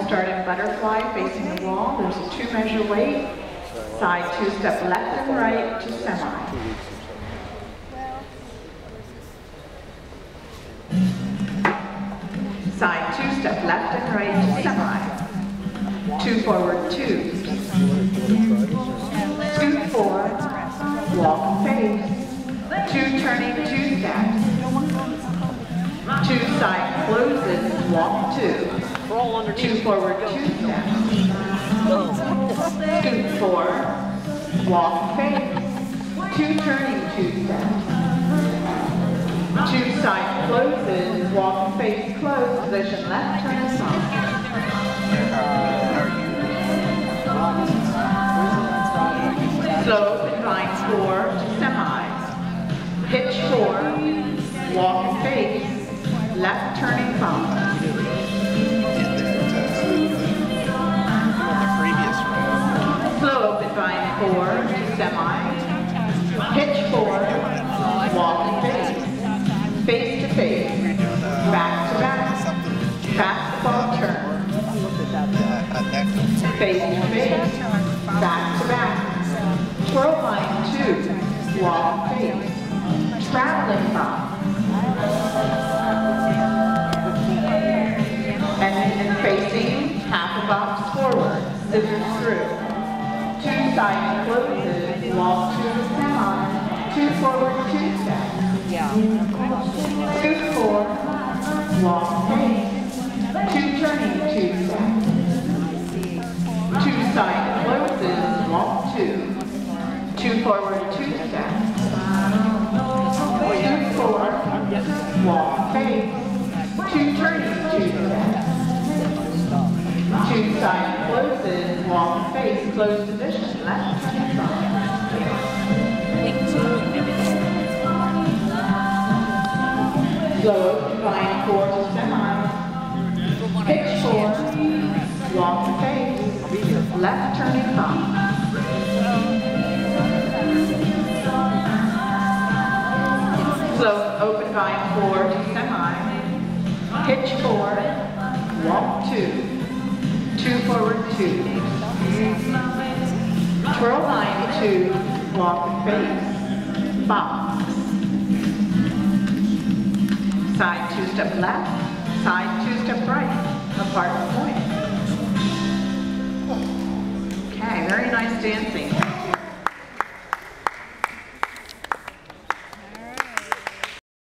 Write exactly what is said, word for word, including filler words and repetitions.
start in butterfly facing the wall. There's a two measure weight. Side two step left and right to semi. Side two step left and right to semi. Two forward two. Scoot four. Walk and face. Two turning two steps. Two side closes. Walk two. Two forward two steps. Scoot four. Walk face. Two turning two steps. Two side closes. Walk and face close. Position left. Turn and stop. Slow open vine four to semi. Hitch four. Walk and face. Left turning bump. Slow open vine four to semi. Hitch four. Walk and face. Face to face. Back to back. Fastball turn. Face to face. Back to back. Twirl line two. Walk and face. Traveling bump. And then facing half a box forward. Scissors through. Two side closes. Walk two semi. Two forward two steps. Scoot four. Walk face. Two turning two steps. Two side closes. Walk two. Two forward two steps. Scoot four. Walk face. Two turning two steps. Two side closes. Walk face. Close position. Left turning front. Slow open vine four to semi. Pitch four. Walk face. Left turning bump. Slow open vine four to semi. Pitch four. Walk two. Two forward two. Twirl line two. Walk face. Box. Side two step left, side two step right, apart point. Okay, very nice dancing.